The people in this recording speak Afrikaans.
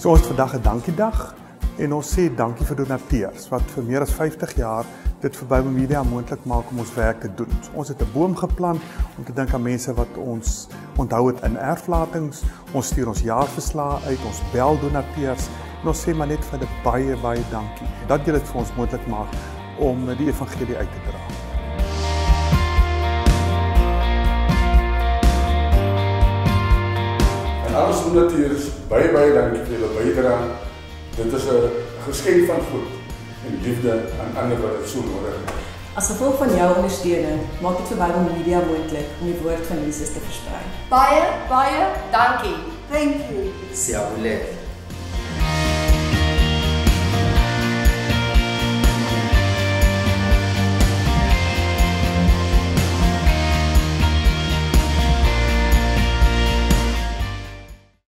So ons het vandag 'n dankiedag en ons sê dankie vir donateurs wat vir meer as 50 jaar dit vir Bybel-Media moontlik maak om ons werk te doen. So ons het 'n boom geplant om te dink aan mense wat ons onthou het in erflatings. Ons stuur ons jaarverslae uit, ons bel donateurs en ons sê maar net vir hulle baie dankie dat julle dit vir ons moontlik maak om die evangelie uit te dra. En alles donateurs, baie dankie vir julle bydrae. Dit is 'n geskenk van God en liefde aan ander wat dit so nodig het. As gevolg van jou ondersteuning, maak dit vir Bybel-Media moontlik om die woord van Jesus te versprei. Baie dankie. Thank you. Siyabulele.